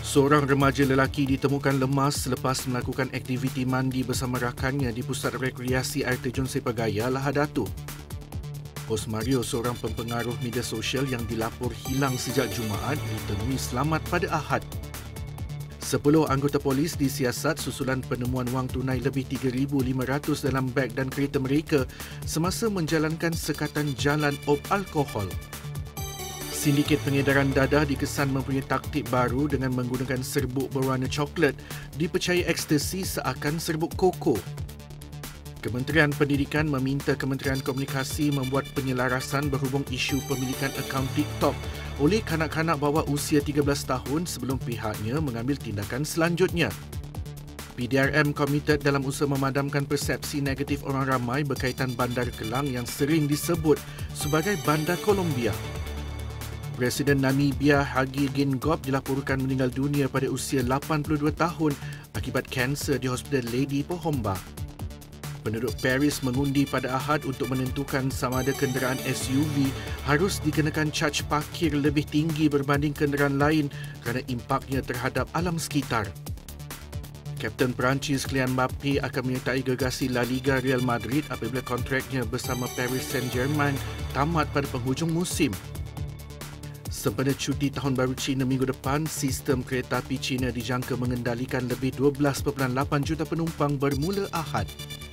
Seorang remaja lelaki ditemukan lemas selepas melakukan aktiviti mandi bersama rakannya di pusat rekreasi air terjun Sepagaya, Lahad Datu. Hos Mario, seorang pempengaruh media sosial yang dilapor hilang sejak Jumaat, ditemui selamat pada Ahad. 10 anggota polis disiasat susulan penemuan wang tunai lebih 3,500 dalam beg dan kereta mereka semasa menjalankan sekatan jalan op alkohol. Sindiket pengedaran dadah dikesan mempunyai taktik baru dengan menggunakan serbuk berwarna coklat dipercayai ekstasi seakan serbuk koko. Kementerian Pendidikan meminta Kementerian Komunikasi membuat penyelarasan berhubung isu pemilikan akaun TikTok oleh kanak-kanak bawah usia 13 tahun sebelum pihaknya mengambil tindakan selanjutnya. PDRM komited dalam usaha memadamkan persepsi negatif orang ramai berkaitan Bandar Kelang yang sering disebut sebagai Bandar Colombia. Presiden Namibia Hage Geingob dilaporkan meninggal dunia pada usia 82 tahun akibat kanser di Hospital Lady Pohomba. Penduduk Paris mengundi pada Ahad untuk menentukan sama ada kenderaan SUV harus dikenakan caj parkir lebih tinggi berbanding kenderaan lain kerana impaknya terhadap alam sekitar. Kapten Perancis Kylian Mbappe akan menyertai gergasi La Liga Real Madrid apabila kontraknya bersama Paris Saint-Germain tamat pada penghujung musim. Sempena cuti Tahun Baru Cina minggu depan, sistem kereta api Cina dijangka mengendalikan lebih 12.8 juta penumpang bermula Ahad.